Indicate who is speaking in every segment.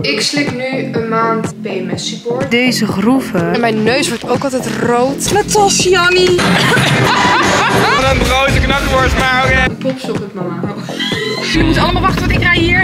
Speaker 1: Ik slik nu een maand PMS support.
Speaker 2: Deze groeven.
Speaker 1: En mijn neus wordt ook altijd rood. Natasja, Jannie.
Speaker 3: Een grote knakworst maken.
Speaker 1: Een popsocket, mama.
Speaker 2: Jullie moeten allemaal wachten, want ik rij hier.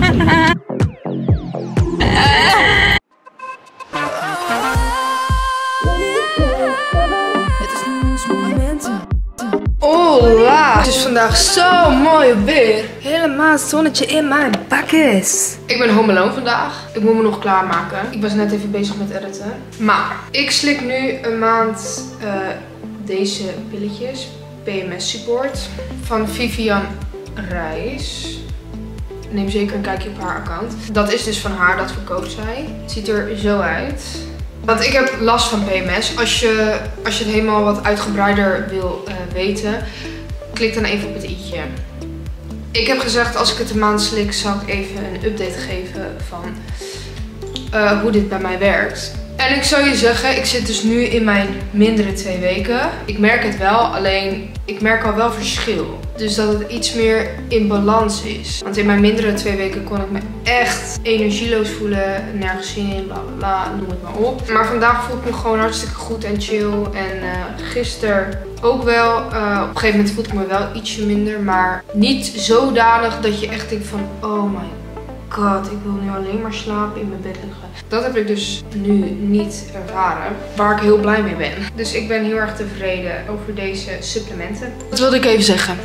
Speaker 1: Het is nu ons momenten. Hola! Het is vandaag zo mooi weer. Helemaal het zonnetje in mijn bakjes. Ik ben home alone vandaag. Ik moet me nog klaarmaken. Ik was net even bezig met editen. Maar ik slik nu een maand deze pilletjes. PMS support. Van Vivian Reis. Neem zeker een kijkje op haar account. Dat is dus van haar, dat verkoopt zij. Het ziet er zo uit. Want ik heb last van PMS. Als je het helemaal wat uitgebreider wil weten, klik dan even op het i'tje. Ik heb gezegd, als ik het een maand slik, zal ik even een update geven van hoe dit bij mij werkt. En ik zou je zeggen, ik zit dus nu in mijn mindere 2 weken. Ik merk het wel, alleen ik merk al wel verschil. Dus dat het iets meer in balans is. Want in mijn mindere 2 weken kon ik me echt energieloos voelen. Nergens zin in, bla bla bla, noem het maar op. Maar vandaag voel ik me gewoon hartstikke goed en chill. En gisteren ook wel. Op een gegeven moment voelde ik me wel ietsje minder. Maar niet zodanig dat je echt denkt van, oh my god, ik wil nu alleen maar slapen, in mijn bed liggen. Dat heb ik dus nu niet ervaren, waar ik heel blij mee ben. Dus ik ben heel erg tevreden over deze supplementen. Dat wilde ik even zeggen.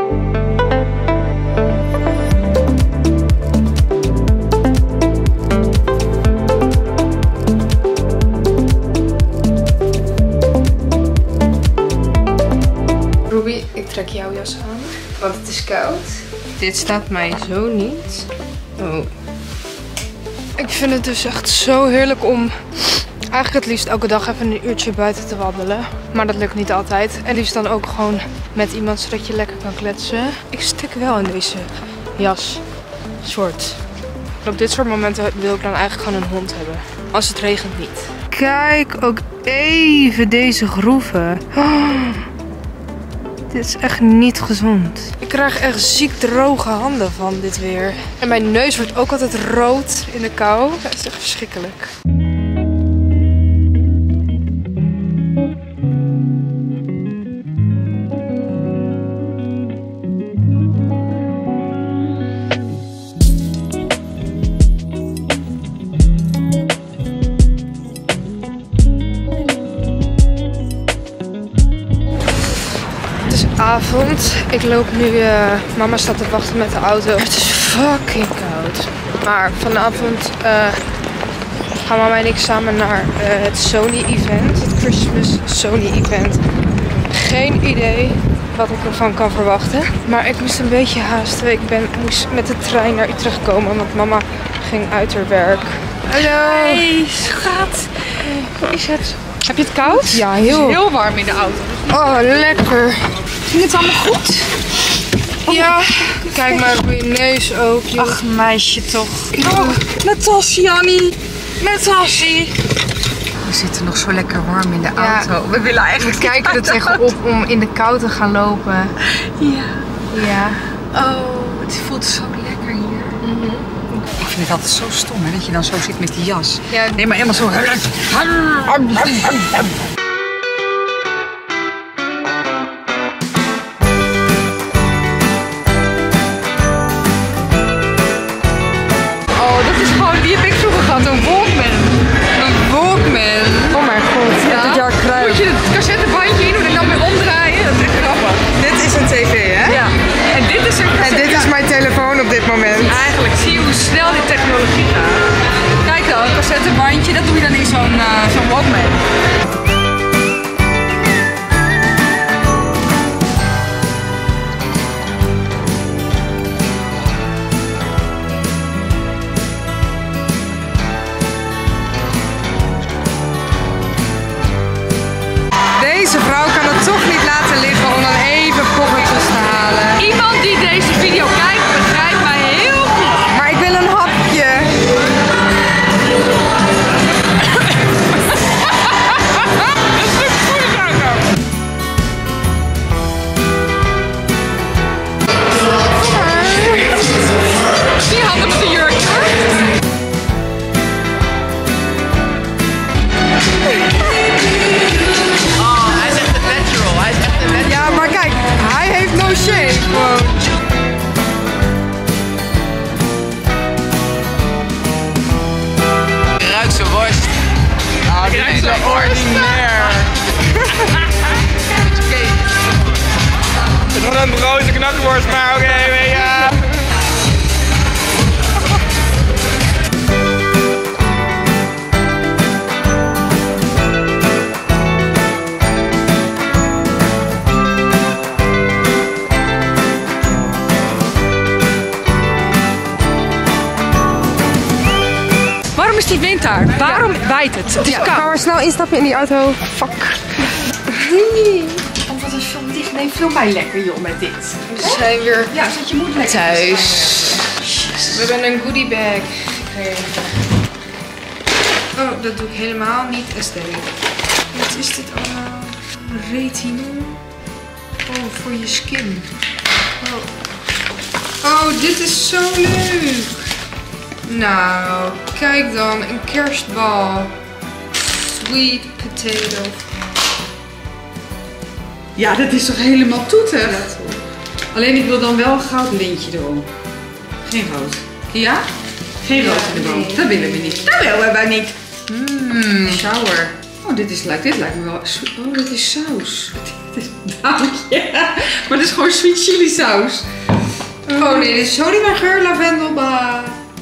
Speaker 1: Ruby, ik trek jouw jas aan, want het is koud. Dit staat mij zo niet. Oh. Ik vind het dus echt zo heerlijk om eigenlijk het liefst elke dag even een uurtje buiten te wandelen. Maar dat lukt niet altijd. En liefst dan ook gewoon met iemand, zodat je lekker kan kletsen. Ik stik wel in deze jas. Soort. Op dit soort momenten wil ik dan eigenlijk gewoon een hond hebben. Als het regent niet. Kijk ook even deze groeven. Oh. Dit is echt niet gezond. Ik krijg echt ziek droge handen van dit weer. En mijn neus wordt ook altijd rood in de kou. Dat is echt verschrikkelijk. Avond. Ik loop nu, mama staat te wachten met de auto. Het is fucking koud. Maar vanavond gaan mama en ik samen naar het Sony event. Het Christmas Sony event. Geen idee wat ik ervan kan verwachten. Maar ik moest een beetje haasten. Ik moest met de trein naar Utrecht komen, want mama ging uit haar werk. Hallo.
Speaker 2: Hey, schat. Hoe is het?
Speaker 1: Heb je het koud? Ja,
Speaker 2: heel warm in de auto.
Speaker 1: Oh, lekker.
Speaker 2: Ging het allemaal goed?
Speaker 1: Ja, kijk maar op je neus ook. Joh.
Speaker 2: Ach, meisje toch.
Speaker 1: Oh, Natasja, Jannie. Natasja.
Speaker 2: We zitten nog zo lekker warm in de auto. We willen eigenlijk.
Speaker 1: We kijken er tegenop om in de kou te gaan lopen.
Speaker 2: Ja.
Speaker 1: Ja.
Speaker 2: Oh, het voelt zo lekker hier. Ik vind het altijd zo stom, hè, dat je dan zo zit met die jas.
Speaker 1: Ja.
Speaker 2: Nee, maar helemaal zo. Die heb ik vroeger gehad, een Walkman.
Speaker 1: Een Walkman. Oh mijn god.
Speaker 2: Ja. Het jaar kruid. Moet je het cassettebandje in doen en dan weer omdraaien. Dat is echt grappig.
Speaker 1: Dit is een tv, hè?
Speaker 2: Ja. En dit is een
Speaker 1: En dit is mijn telefoon op dit moment.
Speaker 2: Eigenlijk zie je hoe snel die technologie gaat. Kijk dan, een cassettebandje, dat doe je dan in zo'n Walkman.
Speaker 1: Deze vrouw kan het toch niet laten liggen om dan even poppetjes te halen.
Speaker 2: Iemand die deze video kijkt, begrijpt mij heel goed.
Speaker 1: Maar ik wil een hapje.
Speaker 2: Grootse worst. Ah, dit is zo ordinair.
Speaker 3: Het wordt een broodje knakworst, maar oké, weet je.
Speaker 2: Waarom is die wind daar? Waarom waait het? Het is koud.
Speaker 1: Gaan we snel instappen in die auto. Fuck.
Speaker 2: Oh, wat een film dicht. Nee, film mij lekker joh met dit.
Speaker 1: We zijn weer
Speaker 2: Ja, zet je moed lekker
Speaker 1: thuis. We hebben een goodie bag gekregen. Oh, dat doe ik helemaal niet esthetisch. Wat is dit allemaal? Retinol. Oh, voor je skin. Oh, dit is zo leuk. Nou, kijk dan. Een kerstbal. Sweet potato.
Speaker 2: Ja, dat is toch helemaal toeter? Alleen ik wil dan wel een goud lintje erom. Geen rood. Ja? Geen rood in de boom. Dat willen we niet. Dat willen we niet. Sour. Oh, dit is leuk. Dit lijkt me wel...
Speaker 1: Oh, dit is saus.
Speaker 2: Dit is dankje. Maar dit is gewoon sweet chili saus.
Speaker 1: Oh nee, dit is sorry maar geur lavendelba.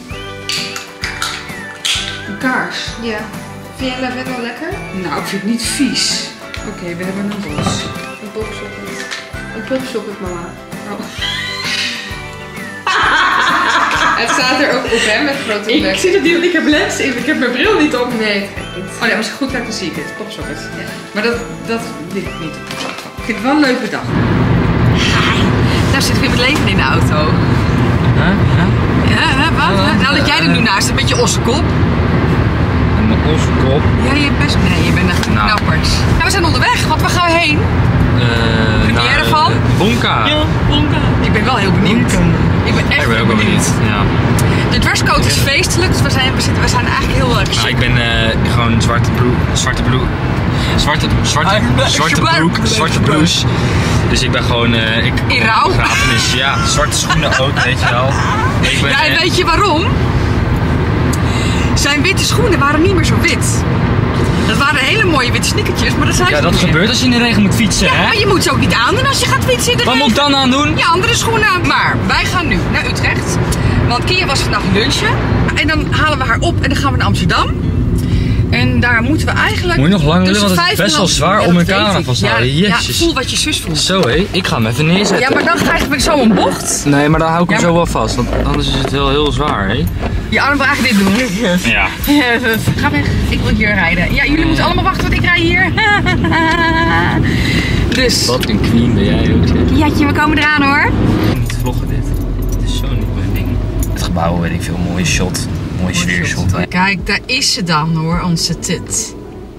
Speaker 2: Een kaars.
Speaker 1: Ja. Vind jij lavendel lekker?
Speaker 2: Nou, ik vind het niet vies. Oké, we hebben een bos.
Speaker 1: Een popsocket. Een popsocket, mama.
Speaker 2: Oh.
Speaker 1: Het staat er ook op, hè, met grote
Speaker 2: Ik
Speaker 1: letters.
Speaker 2: zie dat die, ik heb lens in. Ik heb mijn bril niet op.
Speaker 1: Nee.
Speaker 2: Oh nee, als ik goed kijk, dan zie ik het. Popsocket. Ja. Maar dat wil ik niet. Ik vind het wel een leuke dag. Daar zit weer met leven in de auto. Ja, wat? Nou, dat jij er nu naast een beetje ossekop.
Speaker 3: Een ossekop.
Speaker 2: Ja, je bent Nee, je bent echt knappers. Ja, we zijn onderweg. Wat, waar gaan we heen? Première van?
Speaker 3: Bonka.
Speaker 2: Ja, Bonka. Ik ben wel heel benieuwd. Ik ben echt
Speaker 3: ook wel benieuwd. Ja.
Speaker 2: De dresscode is feestelijk, dus we zijn eigenlijk heel erg
Speaker 3: Nou, ik ben gewoon zwarte blouse. Dus ik ben gewoon...
Speaker 2: in rouw?
Speaker 3: Begrafenis, ja. Zwarte schoenen ook, weet je wel. Ik ben,
Speaker 2: Ja, en weet je waarom? Zijn witte schoenen waren niet meer zo wit. Dat waren hele mooie witte sneakertjes, maar dat zijn
Speaker 3: ja,
Speaker 2: ze
Speaker 3: dat
Speaker 2: niet meer.
Speaker 3: gebeurt als je in de regen moet fietsen, hè?
Speaker 2: Maar je moet ze ook niet aandoen als je gaat fietsen in de
Speaker 3: Wat moet ik dan aan doen?
Speaker 2: Ja, andere schoenen. Maar wij gaan nu naar Utrecht. Want Kia was vandaag lunchen. En dan halen we haar op en dan gaan we naar Amsterdam. En daar moeten we eigenlijk...
Speaker 3: Moet je nog lang willen, want het is
Speaker 2: 5,5
Speaker 3: best wel zwaar
Speaker 2: ja,
Speaker 3: om een
Speaker 2: dat weet
Speaker 3: camera
Speaker 2: ik.
Speaker 3: vast te houden.
Speaker 2: Ja,
Speaker 3: Jezus.
Speaker 2: voel wat je zus voelt.
Speaker 3: Zo hé, ik ga hem even neerzetten.
Speaker 2: Ja, maar dan krijgen we zo een bocht.
Speaker 3: Nee, maar dan hou ik hem
Speaker 2: Ja,
Speaker 3: zo wel vast, want anders is het heel zwaar, hé.
Speaker 2: Je arm wil eigenlijk dit doen.
Speaker 3: Ja.
Speaker 2: Ga weg, ik wil hier rijden. Ja, jullie moeten allemaal wachten, want ik rij hier. Dus.
Speaker 3: Wat een queen ben jij ook, zeg.
Speaker 2: Kiaatje, we komen eraan hoor.
Speaker 3: Niet vloggen dit. Het is zo niet mijn ding. Het gebouw, weet ik veel, mooie shot. Mooie sfeershot.
Speaker 2: Kijk, daar is ze dan hoor, onze tut.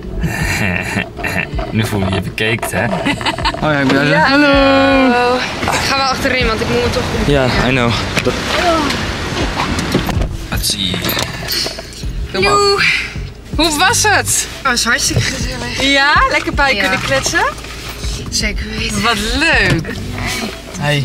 Speaker 3: Nu voel je je bekeken, hè? Oh ja, ik ben
Speaker 1: Ja, hallo. Ik ga wel achterin, want ik moet me toch goed.
Speaker 3: Ja, I know. Let's see.
Speaker 2: Joe, hoe was het?
Speaker 1: Oh, het is hartstikke gezellig.
Speaker 2: Ja, lekker bij kunnen kletsen?
Speaker 1: Zeker weten.
Speaker 2: Wat leuk.
Speaker 3: Hey.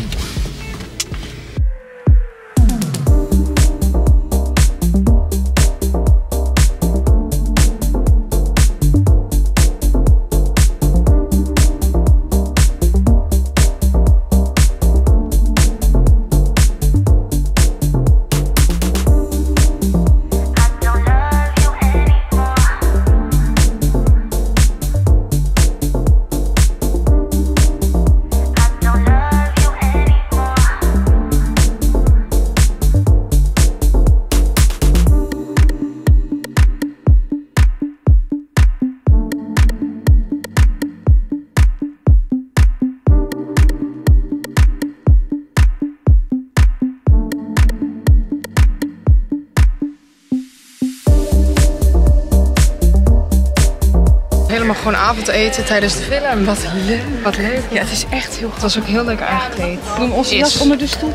Speaker 1: Helemaal gewoon avondeten tijdens de film. Wat leuk. Wat leuk.
Speaker 2: Ja, het is echt heel goed.
Speaker 1: Het was ook heel leuk aangekleed.
Speaker 2: Doen onze jas onder de stoel.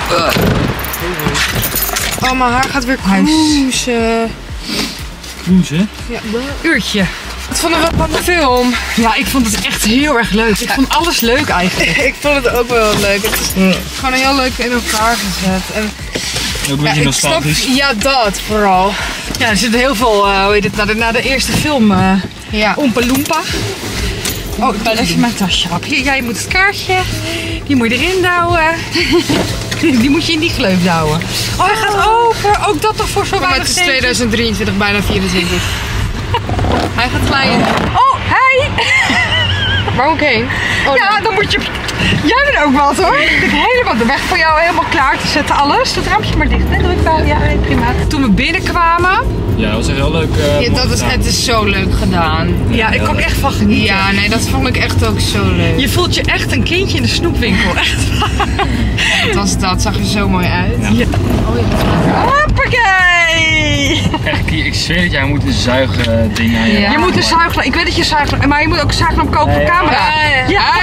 Speaker 1: Oh, mijn haar gaat weer cruisen.
Speaker 3: Cruisen?
Speaker 1: Ja.
Speaker 2: Uurtje.
Speaker 1: Wat vonden we van de film?
Speaker 2: Ja, ik vond het echt heel erg leuk. Ik vond alles leuk eigenlijk.
Speaker 1: Ik vond het ook wel leuk. Het is gewoon heel leuk in elkaar gezet. En
Speaker 3: Ook een beetje nostalgisch.
Speaker 1: ja, dat vooral.
Speaker 2: Ja, er zit heel veel, hoe heet het, na de eerste film,
Speaker 1: Ja.
Speaker 2: Oompa Loompa. Oh, ik ben even mijn tasje op. Hier, jij moet het kaartje. Die moet je erin douwen. Die moet je in die gleuf douwen. Oh, hij gaat open. Ook dat toch voor zo weinig.
Speaker 1: Maar het is 2023, bijna 24. Hij gaat gelijk.
Speaker 2: Oh, hey!
Speaker 1: Waar ook heen? Oh,
Speaker 2: Ja, dan moet je... Jij bent ook wat hoor. Ik ben helemaal de weg voor jou helemaal klaar te zetten. Alles. Dat rampje maar dicht. Hè? Doe ik wel. Ja, prima. Toen we binnenkwamen.
Speaker 3: Ja, dat was echt heel leuk.
Speaker 1: het is zo leuk gedaan.
Speaker 2: Ja, ik kon echt van genieten.
Speaker 1: Ja, nee, dat vond ik echt ook zo leuk.
Speaker 2: Je voelt je echt een kindje in de snoepwinkel. Echt waar.
Speaker 1: Wat was dat? Zag er zo mooi uit.
Speaker 3: Ja.
Speaker 2: Ja.
Speaker 1: Oh, je gaat
Speaker 2: Hoppakee!
Speaker 3: Echt, ik zweer dat jij moet een zuigding aan je
Speaker 1: Ja.
Speaker 2: Je moet een zuiglamp. Ik weet dat je zuiglamp... Maar je moet ook een zuiglamp kopen voor camera.
Speaker 1: Ja.
Speaker 2: Ja.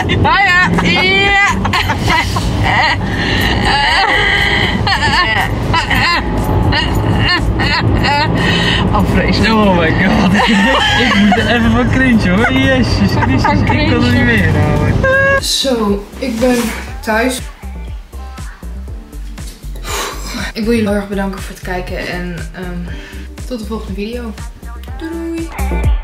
Speaker 2: Oh, vreselijk.
Speaker 3: Oh my god. Ik moet er even van cringe hoor. Jezus Christus, ik kan er niet meer houden.
Speaker 1: Zo, ik ben thuis. Ik wil jullie heel erg bedanken voor het kijken en tot de volgende video. Doei doei!